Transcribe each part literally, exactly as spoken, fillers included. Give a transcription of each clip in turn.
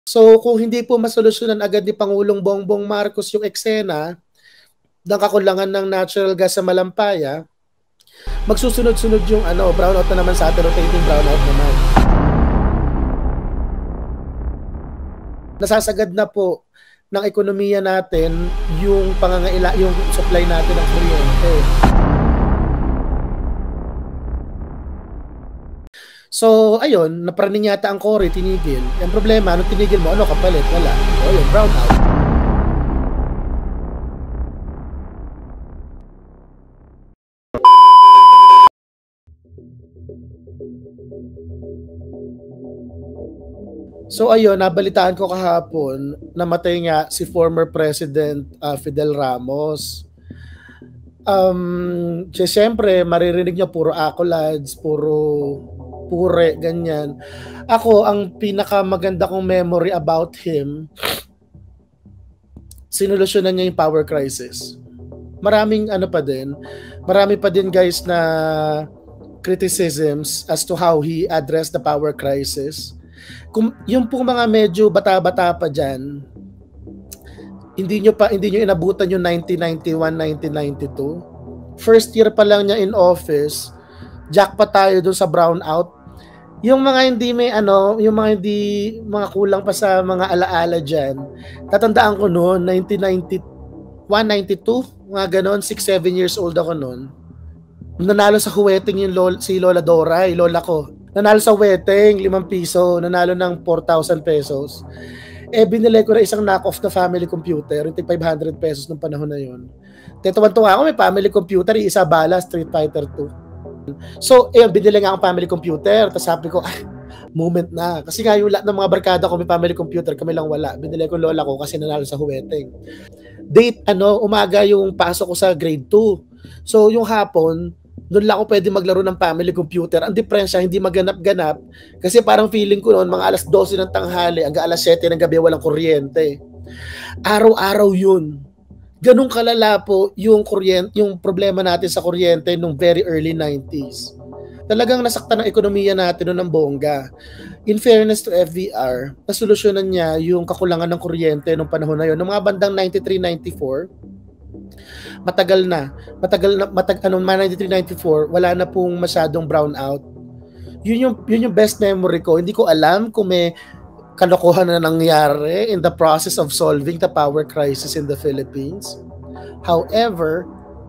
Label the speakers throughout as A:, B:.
A: So kung hindi po masolusyonan agad ni Pangulong Bongbong Marcos yung eksena ng kakulangan ng natural gas sa Malampaya, magsusunod-sunod yung ano, brownout na naman sa atin, rotating brownout naman. Nasasagad na po ng ekonomiya natin yung pangangaila, yung supply natin ng kuryente. So, ayun, napraning yata ang Cory, tinigil. Yung problema, nung tinigil mo, ano kapalit? Wala. O, yun, brown out. So, ayun, nabalitaan ko kahapon, namatay nga si former President uh, Fidel Ramos. Um, siyempre, maririnig nyo, puro accolades, puro pure, ganyan. Ako, ang pinakamaganda kong memory about him, sinolusyonan niya yung power crisis. Maraming ano pa din, marami pa din guys na criticisms as to how he addressed the power crisis. Kung yung pong mga medyo bata-bata pa dyan, hindi nyo pa, hindi nyo inabutan yung nineteen ninety-one, nineteen ninety-two. First year pa lang niya in office, jackpot tayo dun sa brownout. Yung mga hindi may ano, yung mga hindi, mga kulang pa sa mga alaala dyan, tatandaan ko noon, nineteen ninety-one, ninety-two, mga ganon, six, seven years old ako noon. Nanalo sa huweting yung lol, si Lola Dora, yung lola ko. Nanalo sa huweting, limang piso, nanalo ng four thousand pesos. Eh, binili ko na isang knock-off na family computer, yung five hundred pesos nung panahon na yun. Tetuwan-tuwa ako, may family computer, isa bala, Street Fighter two. So, eh, binili nga akong family computer. Tapos sabi ko, ah, moment na. Kasi nga yung lahat ng mga barkada ko may family computer, kami lang wala. Binili ko lola ko kasi nanalo sa huweteng. Date, ano, umaga yung pasok ko sa grade two. So, yung hapon, doon lang ako pwede maglaro ng family computer. Ang diferensya, hindi maganap-ganap. Kasi parang feeling ko noon, mga alas dose ng tanghali, hanggang alas siyete ng gabi, walang kuryente. Araw-araw yun. Ganun kalala po yung kuryente, yung problema natin sa kuryente nung very early nineties. Talagang nasaktan ang ekonomiya natin noon ng bongga. In fairness to F V R, nasolusyonan niya yung kakulangan ng kuryente nung panahon na yun. Noong mga bandang ninety-three ninety-four, matagal na. Matagal na, matag, ano, ninety-three ninety-four, wala na pong masyadong brownout. Yun yung, yun yung best memory ko. Hindi ko alam kung may kalokohan na nangyari in the process of solving the power crisis in the Philippines. However,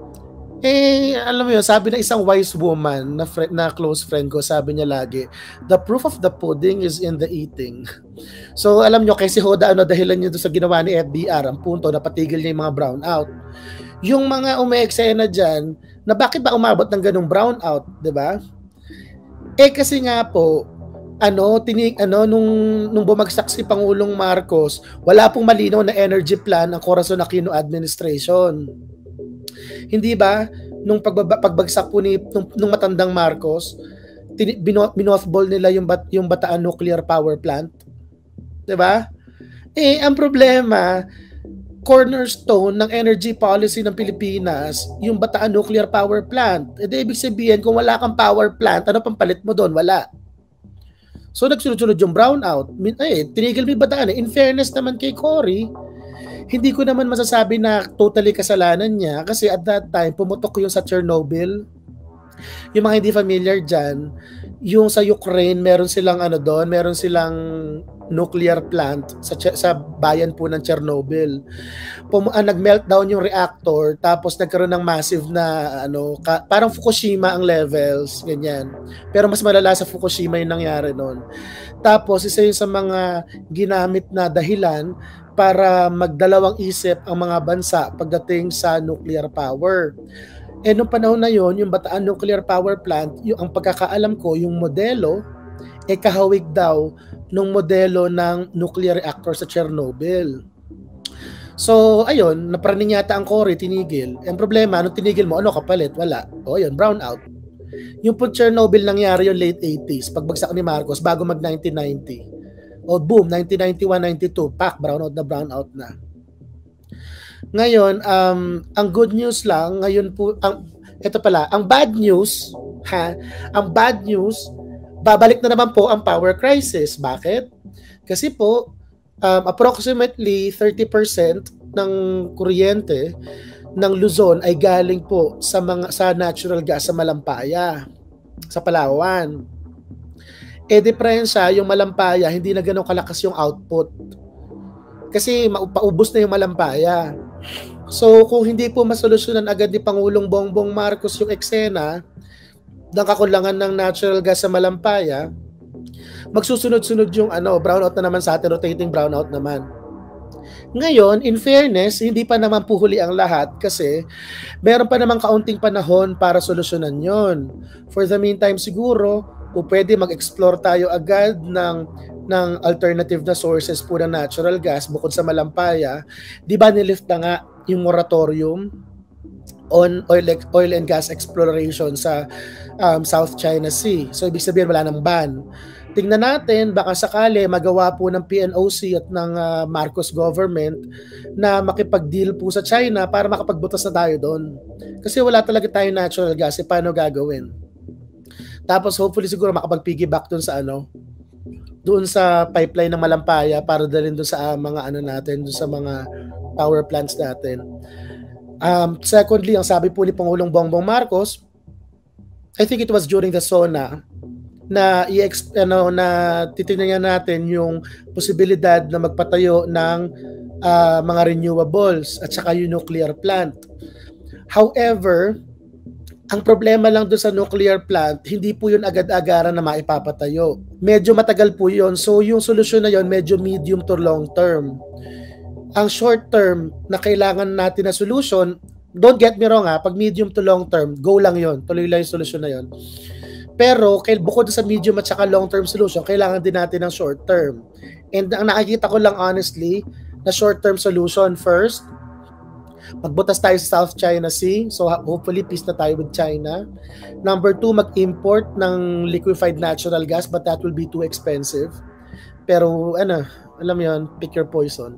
A: eh, alam mo yun, sabi na isang wise woman na, friend, na close friend ko, sabi niya lagi, the proof of the pudding is in the eating. So, alam nyo, kay si Hoda, ano, dahilan niya doon sa ginawa ni F B R, ang punto, napatigil niya yung mga brownout. Yung mga umeeksena dyan, na bakit ba umabot ng ganung brownout, di ba? Eh, kasi nga po, ano, tinig, ano, nung, nung bumagsak si Pangulong Marcos, wala pong malinaw na energy plan ang Corazon Aquino administration. Hindi ba, nung pagbaba, pagbagsak po ni, nung, nung matandang Marcos, binothball nila yung, bat, yung Bataan Nuclear Power Plant? Diba? Eh, ang problema, cornerstone ng energy policy ng Pilipinas, yung Bataan Nuclear Power Plant. E di, ibig sabihin, kung wala kang power plant, ano pang palit mo doon? Wala. So, nagsunod-sunod yung brownout. Ay, tinigil mo yung Bataan. In fairness naman kay Cory, hindi ko naman masasabi na totally kasalanan niya kasi at that time, pumutok yung sa Chernobyl. Yung mga hindi familiar dyan, yung sa Ukraine, meron silang ano doon, meron silang nuclear plant sa sa bayan po ng Chernobyl. Pum- uh, nag-meltdown yung reactor tapos nagkaroon ng massive na ano, ka- parang Fukushima ang levels, ganyan. Pero mas malala sa Fukushima yung nangyari noon. Tapos isa yun sa mga ginamit na dahilan para magdalawang isip ang mga bansa pagdating sa nuclear power. Eh, nung panahon na yon, yung Bataan Nuclear Power Plant, yung, ang pagkakaalam ko, yung modelo, eh kahawig daw nung modelo ng nuclear reactor sa Chernobyl. So, ayun, napraning yata ang Cory, tinigil. Ang problema, nung tinigil mo, ano kapalit? Wala. O, ayun, brownout. Yung po Chernobyl nangyari yung late eighties, pagbagsak ni Marcos, bago mag nineteen ninety. O, boom, nineteen ninety-one ninety-two, pak, brownout na brownout na. Ngayon, um, ang good news lang, ngayon po, ang, ito pala, ang bad news, ha, ang bad news, babalik na naman po ang power crisis. Bakit? Kasi po, um, approximately thirty percent ng kuryente ng Luzon ay galing po sa mga sa natural gas sa Malampaya, sa Palawan. Eh diferensya, yung Malampaya hindi na gano'ng kalakas yung output. Kasi paubos na yung Malampaya. So kung hindi po masolusyonan agad ni Pangulong Bongbong Marcos yung eksena ng kakulangan ng natural gas sa Malampaya, magsusunod-sunod yung ano, brownout na naman sa atin, rotating brownout naman. Ngayon, in fairness, hindi pa naman po huli ang lahat kasi meron pa namang kaunting panahon para solusyonan yon. For the meantime, siguro, kung pwede mag-explore tayo agad ng, ng alternative na sources po ng natural gas bukod sa Malampaya, di ba nilift na nga yung moratorium on oil, oil and gas exploration sa um, South China Sea. So, ibig sabihin, wala nang ban. Tingnan natin, baka sakali magawa po ng P N O C at ng uh, Marcos government na makipag-deal po sa China para makapagbutas na tayo doon. Kasi wala talaga tayong natural gas, e paano gagawin? Tapos hopefully siguro makapag-piggyback doon sa ano, doon sa pipeline ng Malampaya para dalhin doon sa uh, mga ano natin, doon sa mga power plants natin. Um, secondly, ang sabi po ni Pangulong Bongbong Marcos, I think it was during the SONA, na i-ex ano na titingnan natin yung posibilidad na magpatayo ng uh, mga renewables at saka yung nuclear plant. However, ang problema lang doon sa nuclear plant, hindi po yun agad-agaran na maipapatayo. Medyo matagal po yun. So yung solusyon na yun, medyo medium to long term. Ang short term na kailangan natin na solution, don't get me wrong ha, pag medium to long term, go lang yun. Tuloy lang yung solusyon na yun. Pero bukod sa medium at saka long-term solution, kailangan din natin ng short-term. And ang nakikita ko lang honestly, na short-term solution first, magbutas tayo sa South China Sea. So hopefully peace na tayo with China. Number two, mag-import ng liquefied natural gas, but that will be too expensive. Pero ano, alam mo yun, pick your poison.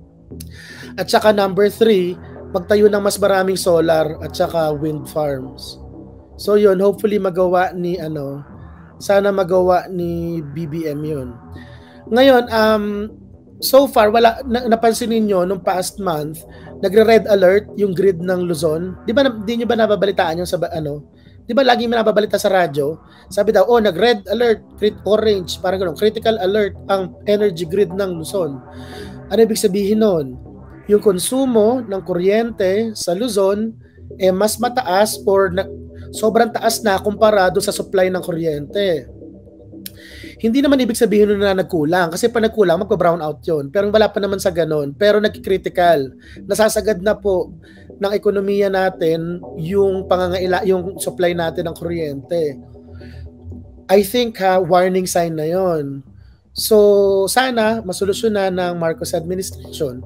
A: At saka number three, magtayo ng mas maraming solar at saka wind farms. So yun, hopefully magawa ni ano, sana magawa ni B B M yun. Ngayon, um, so far, wala, na, napansin niyo nung past month, nagre-red alert yung grid ng Luzon. Di ba, di nyo ba nababalitaan yung sa ano? Di ba lagi may nababalita sa radyo? Sabi daw, oh, nag-red alert, crit orange, parang ganun, critical alert ang energy grid ng Luzon. Ano ibig sabihin nun? Yung konsumo ng kuryente sa Luzon, eh mas mataas or na, sobrang taas na kumpara doon sa supply ng kuryente. Hindi naman ibig sabihin na nagkulang kasi pa nagkulang magpa-brown out yun. Pero wala pa naman sa ganun. Pero nagki-critical. Nasasagad na po ng ekonomiya natin yung pangangaila, yung supply natin ng kuryente. I think ha, warning sign na yon. So sana masolusyonan ng Marcos administration.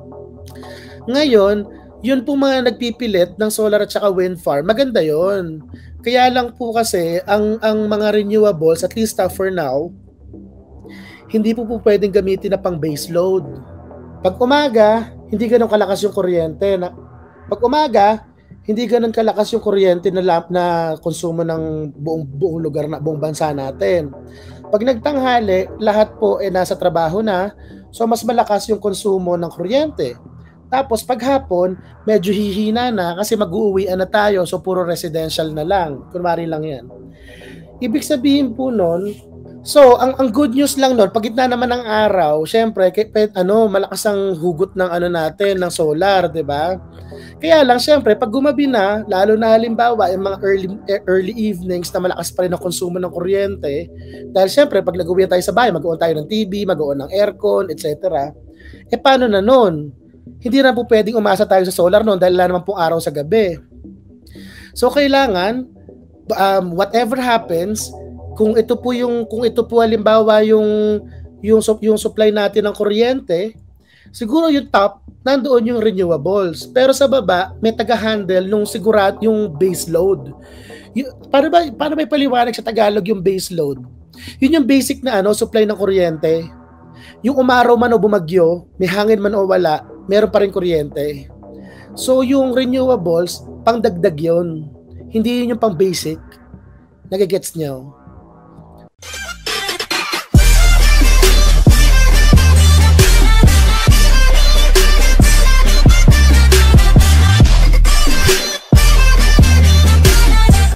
A: Ngayon, yun po mga nagpipilit ng solar at saka wind farm, maganda yon. Kaya lang po kasi ang ang mga renewables, at least uh, for now, hindi po po pwedeng gamitin na pang base load. Pag umaga, hindi ganoon kalakas yung kuryente. Na, pag umaga, hindi ganoon kalakas yung kuryente na na konsumo ng buong buong lugar na buong bansa natin. Pag nagtanghali, lahat po eh nasa trabaho na, so mas malakas yung konsumo ng kuryente. Tapos paghapon, medyo hihina na kasi mag-uuwian na tayo, so puro residential na lang. Kunwari lang yan. Ibig sabihin po nun, so ang ang good news lang nun, pag gitna naman ng araw, syempre, kay, ano, malakas ang hugot ng ano natin, ng solar, di ba? Kaya lang, syempre, pag gumabi na, lalo na halimbawa, yung mga early, early evenings na malakas pa rin ang konsumo ng kuryente, dahil syempre, pag nag-uwian tayo sa bahay, mag-uwan tayo ng T V, mag-uwan ng aircon, et cetera. Eh, paano na nun? Hindi na po pwedeng umasa tayo sa solar noon dahil wala naman pong araw sa gabi. So kailangan um, whatever happens, kung ito po yung kung ito po halimbawa yung yung yung supply natin ng kuryente, siguro yung top nandoon yung renewables. Pero sa baba may taga-handle nung sigurat yung base load. Y- para ba para may paliwanag sa Tagalog yung base load? Yun yung basic na ano supply ng kuryente. Yung umaraw man o bumagyo, may hangin man o wala, meron pa rin kuryente. So yung renewables, pang dagdag yun. Hindi yun yung pang basic. Nagigets nyo?